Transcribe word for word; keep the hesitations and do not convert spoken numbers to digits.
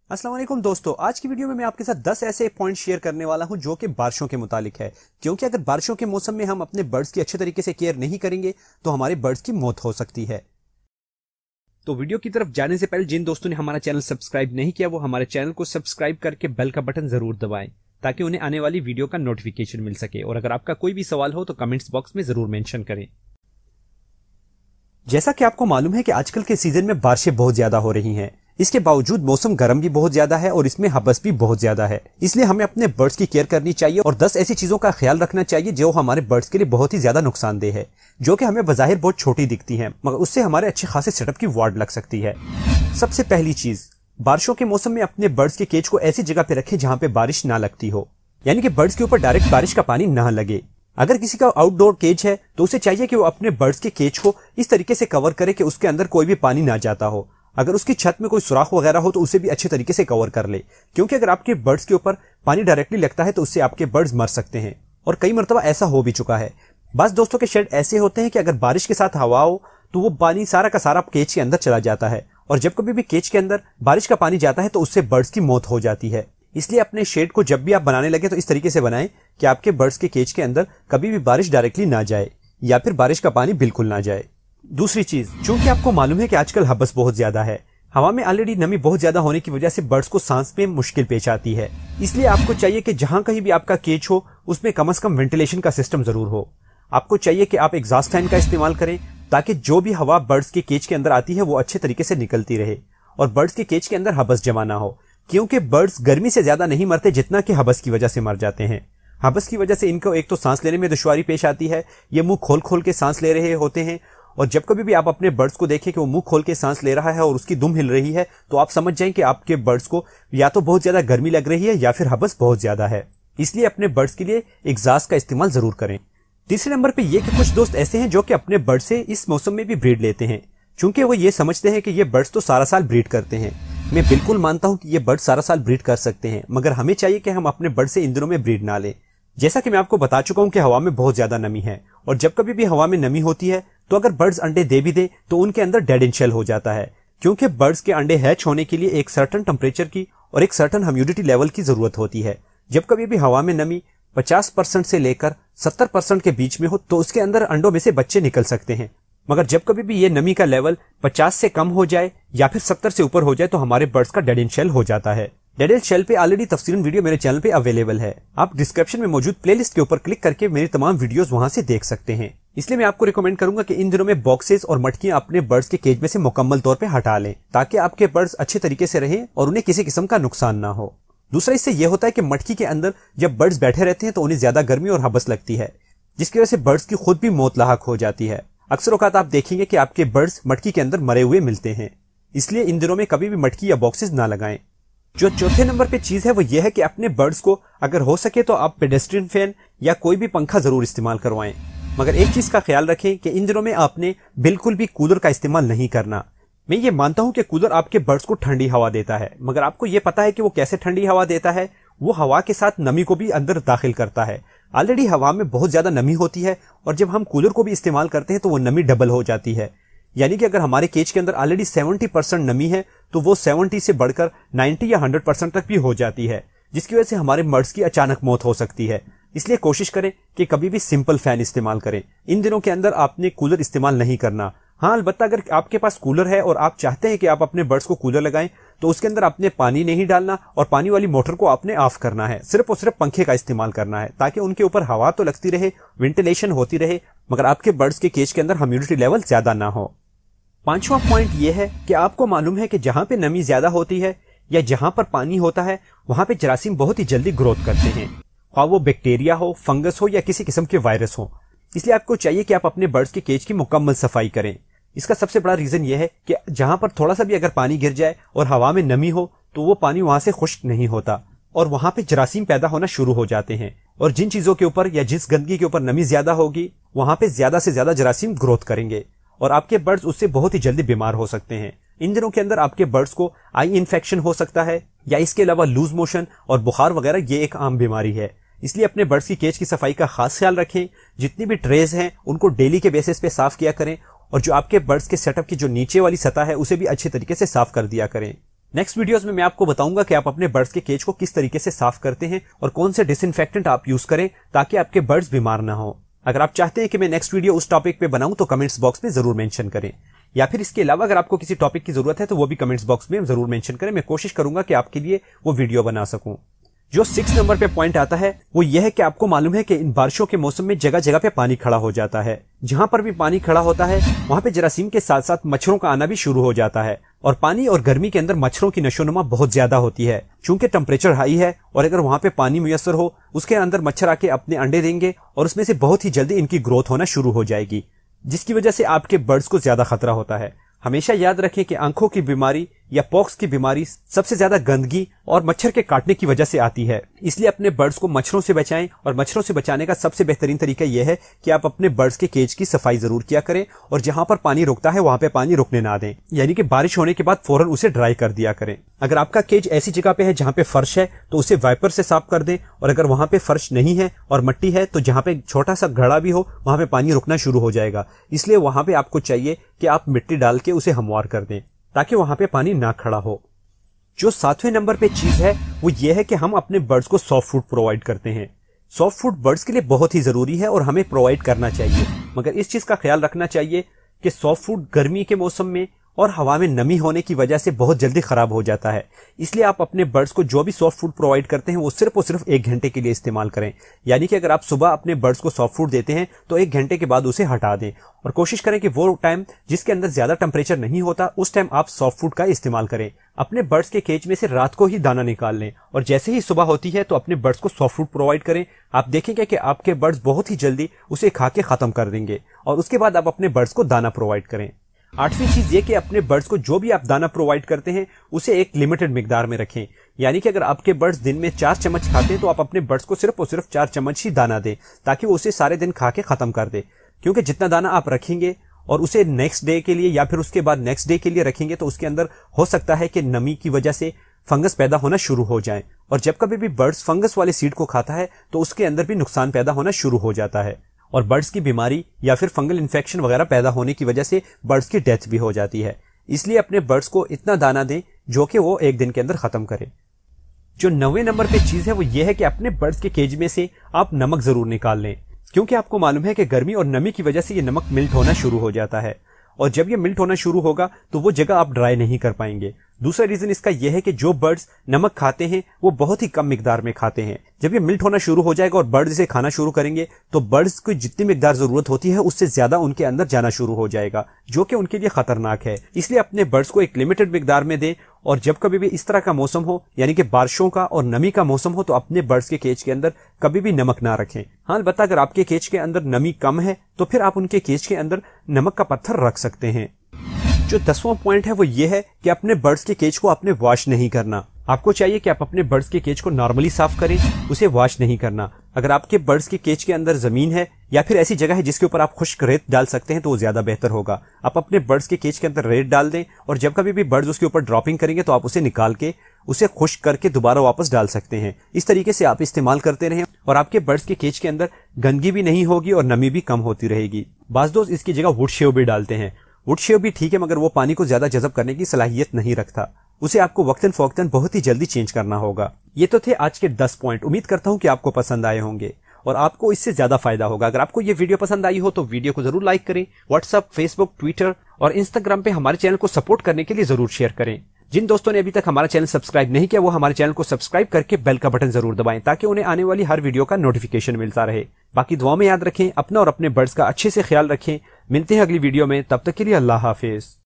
अस्सलाम वालेकुम दोस्तों, आज की वीडियो में मैं आपके साथ दस ऐसे पॉइंट शेयर करने वाला हूं जो कि बारिशों के मुतालिक है। क्योंकि अगर बारिशों के मौसम में हम अपने बर्ड्स की अच्छे तरीके से केयर नहीं करेंगे तो हमारे बर्ड्स की मौत हो सकती है। तो वीडियो की तरफ जाने से पहले जिन दोस्तों ने हमारा चैनल सब्सक्राइब नहीं किया वो हमारे चैनल को सब्सक्राइब करके बेल का बटन जरूर दबाएं ताकि उन्हें आने वाली वीडियो का नोटिफिकेशन मिल सके। और अगर आपका कोई भी सवाल हो तो कमेंट्स बॉक्स में जरूर मेंशन करें। जैसा कि आपको मालूम है कि आजकल के सीजन में बारिशें बहुत ज्यादा हो रही हैं। इसके बावजूद मौसम गर्म भी बहुत ज्यादा है और इसमें हबस भी बहुत ज्यादा है। इसलिए हमें अपने बर्ड्स की केयर करनी चाहिए और दस ऐसी चीजों का ख्याल रखना चाहिए जो हमारे बर्ड्स के लिए बहुत ही ज्यादा नुकसानदेह है, जो कि हमें बज़ाहिर बहुत छोटी दिखती है मगर उससे हमारे अच्छे खासे सेटअप की वार्ड लग सकती है। सबसे पहली चीज, बारिशों के मौसम में अपने बर्ड्स के केज को ऐसी जगह पे रखें जहां पे बारिश ना लगती हो, यानी कि बर्ड्स के ऊपर डायरेक्ट बारिश का पानी ना लगे। अगर किसी का आउटडोर केज है तो उसे चाहिए कि वो अपने बर्ड्स के केज को इस तरीके से कवर करे कि उसके अंदर कोई भी पानी ना जाता हो। अगर उसकी छत में कोई सुराख वगैरह हो तो उसे भी अच्छे तरीके से कवर कर ले, क्योंकि अगर आपके बर्ड्स के ऊपर पानी डायरेक्टली लगता है तो उससे आपके बर्ड्स मर सकते हैं और कई मरतबा ऐसा हो भी चुका है। बस दोस्तों के शेड ऐसे होते हैं कि अगर बारिश के साथ हवा हो तो वो पानी सारा का सारा केज के अंदर चला जाता है और जब कभी भी केज के अंदर बारिश का पानी जाता है तो उससे बर्ड्स की मौत हो जाती है। इसलिए अपने शेड को जब भी आप बनाने लगे तो इस तरीके से बनाएं कि आपके बर्ड्स के केज के अंदर कभी भी बारिश डायरेक्टली ना जाए या फिर बारिश का पानी बिल्कुल ना जाए। दूसरी चीज, चूंकि आपको मालूम है कि आजकल हबस बहुत ज्यादा है, हवा में ऑलरेडी नमी बहुत ज्यादा होने की वजह से बर्ड्स को सांस में मुश्किल पेश आती है। इसलिए आपको चाहिए कि जहां कहीं भी आपका केज हो उसमें कम से कम वेंटिलेशन का सिस्टम जरूर हो। आपको चाहिए कि आप एग्जॉस्ट फैन का इस्तेमाल करें ताकि जो भी हवा बर्ड्स के केज के अंदर आती है वो अच्छे तरीके से निकलती रहे और बर्ड्स के केज के अंदर हबस जमा ना हो, क्योंकि बर्ड्स गर्मी से ज्यादा नहीं मरते जितना कि हबस की वजह से मर जाते हैं। हबस की वजह से इनको एक तो सांस लेने में दुश्वारी पेश आती है, ये मुंह खोल खोल के सांस ले रहे होते हैं और जब कभी भी आप अपने बर्ड्स को देखें कि वो मुंह खोल के सांस ले रहा है और उसकी दुम हिल रही है तो आप समझ जाएं कि आपके बर्ड्स को या तो बहुत ज्यादा गर्मी लग रही है या फिर हबस बहुत ज्यादा है। इसलिए अपने बर्ड्स के लिए एग्जॉस्ट का इस्तेमाल जरूर करें। तीसरे नंबर पे ये कि कुछ दोस्त ऐसे हैं जो कि अपने बर्ड से इस मौसम में भी ब्रीड लेते हैं, चूंकि वो ये समझते हैं कि ये बर्ड्स तो सारा साल ब्रीड करते हैं। मैं बिल्कुल मानता हूं कि ये बर्ड सारा साल ब्रीड कर सकते हैं, मगर हमें चाहिए कि हम अपने बर्ड से इन दिनों में ब्रीड ना लें। जैसा कि मैं आपको बता चुका हूं कि हवा में बहुत ज्यादा नमी है और जब कभी भी हवा में नमी होती है तो अगर बर्ड्स अंडे दे भी दे तो उनके अंदर डेड इन शेल हो जाता है, क्योंकि बर्ड्स के अंडे हैच होने के लिए एक सर्टन टेम्परेचर की और एक सर्टन ह्यूमिडिटी लेवल की जरूरत होती है। जब कभी भी हवा में नमी पचास परसेंट से लेकर सत्तर परसेंट के बीच में हो तो उसके अंदर अंडों में से बच्चे निकल सकते हैं, मगर जब कभी भी ये नमी का लेवल पचास से कम हो जाए या फिर सत्तर से ऊपर हो जाए तो हमारे बर्ड्स का डेड इन शेल हो जाता है। डेड इन शेल पे ऑलरेडी तफसीलन वीडियो मेरे चैनल पे अवेलेबल है, आप डिस्क्रिप्शन में मौजूद प्लेलिस्ट के ऊपर क्लिक करके मेरी तमाम वीडियोस वहां से देख सकते हैं। इसलिए मैं आपको रिकमेंड करूंगा कि इन दिनों में बॉक्सेस और मटकियां अपने बर्ड्स के केज में से मुकम्मल तौर पे हटा लें ताकि आपके बर्ड्स अच्छे तरीके से रहें और उन्हें किसी किस्म का नुकसान ना हो। दूसरा इससे यह होता है कि मटकी के अंदर जब बर्ड्स बैठे रहते हैं तो उन्हें ज्यादा गर्मी और हबस लगती है, जिसकी वजह से बर्ड्स की खुद भी मौत लाहक हो जाती है। अक्सर औकात आप देखेंगे कि आपके बर्ड्स मटकी के अंदर मरे हुए मिलते हैं, इसलिए इन दिनों में कभी भी मटकी या बॉक्सेस ना लगाएं। जो चौथे नंबर पे चीज है वो ये है कि अपने बर्ड्स को अगर हो सके तो आप पेडेस्ट्रियन फैन या कोई भी पंखा जरूर इस्तेमाल करवाएं, मगर एक चीज का ख्याल रखें कि इन दिनों में आपने बिल्कुल भी कूलर का इस्तेमाल नहीं करना। मैं ये मानता हूं कि कूलर आपके बर्ड्स को ठंडी हवा देता है, मगर आपको ये पता है कि वो कैसे ठंडी हवा देता है? वो हवा के साथ नमी को भी अंदर दाखिल करता है। ऑलरेडी हवा में बहुत ज्यादा नमी होती है और जब हम कूलर को भी इस्तेमाल करते हैं तो वो नमी डबल हो जाती है, यानी कि अगर हमारे केज के अंदर ऑलरेडी सत्तर परसेंट नमी है तो वो सत्तर से बढ़कर नब्बे या सौ परसेंट तक भी हो जाती है, जिसकी वजह से हमारे बर्ड्स की अचानक मौत हो सकती है। इसलिए कोशिश करें कि कभी भी सिंपल फैन इस्तेमाल करें। इन दिनों के अंदर आपने कूलर इस्तेमाल नहीं करना। हाँ, अलबत्ता अगर आपके पास कूलर है और आप चाहते हैं कि आप अपने बर्ड्स को कूलर लगाएं तो उसके अंदर आपने पानी नहीं डालना और पानी वाली मोटर को आपने ऑफ करना है, सिर्फ और सिर्फ पंखे का इस्तेमाल करना है ताकि उनके ऊपर हवा तो लगती रहे, वेंटिलेशन होती रहे, मगर आपके बर्ड्स के केज के अंदर ह्यूमिडिटी लेवल ज्यादा ना हो। पांचवा पॉइंट यह है कि आपको मालूम है कि जहां पे नमी ज्यादा होती है या जहां पर पानी होता है वहां पे जरासीम बहुत ही जल्दी ग्रोथ करते हैं, ख्वाह वो बैक्टीरिया हो, फंगस हो या किसी किस्म के वायरस हो। इसलिए आपको चाहिए कि आप अपने बर्ड्स के केज की मुकम्मल सफाई करें। इसका सबसे बड़ा रीजन यह है कि जहां पर थोड़ा सा भी अगर पानी गिर जाए और हवा में नमी हो तो वो पानी वहां से खुश्क नहीं होता और वहां पे जरासीम पैदा होना शुरू हो जाते हैं और जिन चीजों के ऊपर या जिस गंदगी के ऊपर नमी ज्यादा होगी वहां पे ज्यादा से ज्यादा जरासीम ग्रोथ करेंगे और आपके बर्ड्स उससे बहुत ही जल्दी बीमार हो सकते हैं। इन दिनों के अंदर आपके बर्ड्स को आई इन्फेक्शन हो सकता है या इसके अलावा लूज मोशन और बुखार वगैरह ये एक आम बीमारी है। इसलिए अपने बर्ड्स की केज की सफाई का खास ख्याल रखें। जितनी भी ट्रेज हैं उनको डेली के बेसिस पे साफ किया करें और जो आपके बर्ड्स के सेटअप की जो नीचे वाली सतह है उसे भी अच्छे तरीके से साफ कर दिया करें। नेक्स्ट वीडियोस में मैं आपको बताऊंगा कि आप अपने बर्ड्स के केज को किस तरीके से साफ करते हैं और कौन से डिसइंफेक्टेंट आप यूज करें ताकि आपके बर्ड्स बीमार ना हो। अगर आप चाहते हैं कि मैं नेक्स्ट वीडियो उस टॉपिक पे बनाऊं तो कमेंट्स बॉक्स में जरूर मेंशन करें, या फिर इसके अलावा अगर आपको किसी टॉपिक की जरूरत है तो वो भी कमेंट्स बॉक्स में जरूर मेंशन करें। मैं कोशिश करूंगा कि आपके लिए वो वीडियो बना सकूं। जो सिक्स नंबर पे पॉइंट आता है वो यह है कि आपको मालूम है कि इन बारिशों के मौसम में जगह जगह पे पानी खड़ा हो जाता है। जहां पर भी पानी खड़ा होता है वहां पे जरासीम के साथ साथ मच्छरों का आना भी शुरू हो जाता है, और पानी और गर्मी के अंदर मच्छरों की नशोनुमा बहुत ज्यादा होती है। चूंकि टेम्परेचर हाई है और अगर वहां पे पानी मुयस्सर हो उसके अंदर मच्छर आके अपने अंडे देंगे और उसमें से बहुत ही जल्दी इनकी ग्रोथ होना शुरू हो जाएगी, जिसकी वजह से आपके बर्ड्स को ज्यादा खतरा होता है। हमेशा याद रखें कि आंखों की बीमारी या पॉक्स की बीमारी सबसे ज्यादा गंदगी और मच्छर के काटने की वजह से आती है। इसलिए अपने बर्ड्स को मच्छरों से बचाएं, और मच्छरों से बचाने का सबसे बेहतरीन तरीका यह है कि आप अपने बर्ड्स के केज की सफाई जरूर किया करें, और जहां पर पानी रुकता है वहां पे पानी रुकने ना दें, यानी कि बारिश होने के बाद फौरन उसे ड्राई कर दिया करें। अगर आपका केज ऐसी जगह पे है जहां पे फर्श है तो उसे वाइपर से साफ कर दें, और अगर वहां पे फर्श नहीं है और मट्टी है तो जहां पे छोटा सा घड़ा भी हो वहां पे पानी रुकना शुरू हो जाएगा। इसलिए वहां पे आपको चाहिए कि आप मिट्टी डाल के उसे हमवार कर दें ताकि वहां पे पानी ना खड़ा हो। जो सातवें नंबर पे चीज है वो ये है कि हम अपने बर्ड्स को सॉफ्ट फूड प्रोवाइड करते हैं। सॉफ्ट फूड बर्ड्स के लिए बहुत ही जरूरी है और हमें प्रोवाइड करना चाहिए, मगर इस चीज का ख्याल रखना चाहिए कि सॉफ्ट फूड गर्मी के मौसम में और हवा में नमी होने की वजह से बहुत जल्दी खराब हो जाता है। इसलिए आप अपने बर्ड्स को जो भी सॉफ्ट फूड प्रोवाइड करते हैं वो सिर्फ और सिर्फ एक घंटे के लिए इस्तेमाल करें। यानी कि अगर आप सुबह अपने बर्ड्स को सॉफ्ट फूड देते हैं तो एक घंटे के बाद उसे हटा दें, और कोशिश करें कि वो टाइम जिसके अंदर ज्यादा टेम्परेचर नहीं होता उस टाइम आप सॉफ्ट फूड का इस्तेमाल करें। अपने बर्ड्स के केज में से रात को ही दाना निकाल लें, और जैसे ही सुबह होती है तो अपने बर्ड्स को सॉफ्ट फूड प्रोवाइड करें। आप देखेंगे कि आपके बर्ड्स बहुत ही जल्दी उसे खा के खत्म कर देंगे, और उसके बाद आप अपने बर्ड्स को दाना प्रोवाइड करें। आठवीं चीज ये कि अपने बर्ड्स को जो भी आप दाना प्रोवाइड करते हैं उसे एक लिमिटेड मिकदार में रखें। यानी कि अगर आपके बर्ड्स दिन में चार चम्मच खाते हैं तो आप अपने बर्ड्स को सिर्फ और सिर्फ चार चम्मच ही दाना दें, ताकि वो उसे सारे दिन खा के खत्म कर दे। क्योंकि जितना दाना आप रखेंगे और उसे नेक्स्ट डे के लिए या फिर उसके बाद नेक्स्ट डे के लिए रखेंगे तो उसके अंदर हो सकता है कि नमी की वजह से फंगस पैदा होना शुरू हो जाए, और जब कभी भी बर्ड्स फंगस वाले सीड को खाता है तो उसके अंदर भी नुकसान पैदा होना शुरू हो जाता है, और बर्ड्स की बीमारी या फिर फंगल इन्फेक्शन वगैरह पैदा होने की वजह से बर्ड्स की डेथ भी हो जाती है। इसलिए अपने बर्ड्स को इतना दाना दें जो कि वो एक दिन के अंदर खत्म करे। जो नौवें नंबर पे चीज है वो ये है कि अपने बर्ड्स के केज में से आप नमक जरूर निकाल लें, क्योंकि आपको मालूम है कि गर्मी और नमी की वजह से ये नमक मिल्ट होना शुरू हो जाता है, और जब ये मिल्ट होना शुरू होगा तो वो जगह आप ड्राई नहीं कर पाएंगे। दूसरा रीजन इसका यह है कि जो बर्ड्स नमक खाते हैं वो बहुत ही कम मिकदार में खाते हैं। जब ये मिल्ट होना शुरू हो जाएगा और बर्ड्स इसे खाना शुरू करेंगे तो बर्ड्स को जितनी मिकदार जरूरत होती है उससे ज्यादा उनके अंदर जाना शुरू हो जाएगा, जो कि उनके लिए खतरनाक है। इसलिए अपने बर्ड्स को एक लिमिटेड मिकदार में दें, और जब कभी भी इस तरह का मौसम हो यानी कि बारिशों का और नमी का मौसम हो तो अपने बर्ड्स के केज के अंदर कभी भी नमक ना रखें। हाँ अलबत्ता अगर आपके केज के अंदर नमी कम है तो फिर आप उनके केज के अंदर नमक का पत्थर रख सकते हैं। जो दसवां पॉइंट है वो ये है कि अपने बर्ड्स के केज को आपने वॉश नहीं करना। आपको चाहिए कि आप अपने बर्ड्स के केज को नॉर्मली साफ करें, उसे वॉश नहीं करना। अगर आपके बर्ड्स के केज के अंदर जमीन है या फिर ऐसी जगह है जिसके ऊपर आप खुश्क रेत डाल सकते हैं तो वो ज्यादा बेहतर होगा। आप अपने बर्ड्स के केज के अंदर रेत डाल दें, और जब कभी भी बर्ड्स उसके ऊपर ड्रॉपिंग करेंगे तो आप उसे निकाल के उसे खुश्क करके दोबारा वापस डाल सकते हैं। इस तरीके से आप इस्तेमाल करते रहें और आपके बर्ड्स के केज के अंदर गंदगी भी नहीं होगी और नमी भी कम होती रहेगी। बाज़ दोस्त इसकी जगह वुड शेव भी डालते हैं। वुड शेव भी ठीक है, मगर वो पानी को ज्यादा जज़ब करने की सलाहियत नहीं रखता। उसे आपको वक्तन फौक्तन बहुत ही जल्दी चेंज करना होगा। ये तो थे आज के दस पॉइंट। उम्मीद करता हूं कि आपको पसंद आए होंगे और आपको इससे ज्यादा फायदा होगा। अगर आपको ये वीडियो पसंद आई हो तो वीडियो को जरूर लाइक करें। व्हाट्सएप, फेसबुक, ट्विटर और इंस्टाग्राम पे हमारे चैनल को सपोर्ट करने के लिए जरूर शेयर करें। जिन दोस्तों ने अभी तक हमारा चैनल सब्सक्राइब नहीं किया वो हमारे चैनल को सब्सक्राइब करके बेल का बटन जरूर दबाएं, ताकि उन्हें आने वाली हर वीडियो का नोटिफिकेशन मिलता रहे। बाकी दुआ में याद रखें, अपना और अपने बर्ड्स का अच्छे से ख्याल रखें। मिलते हैं अगली वीडियो में, तब तक के लिए अल्लाह हाफिज।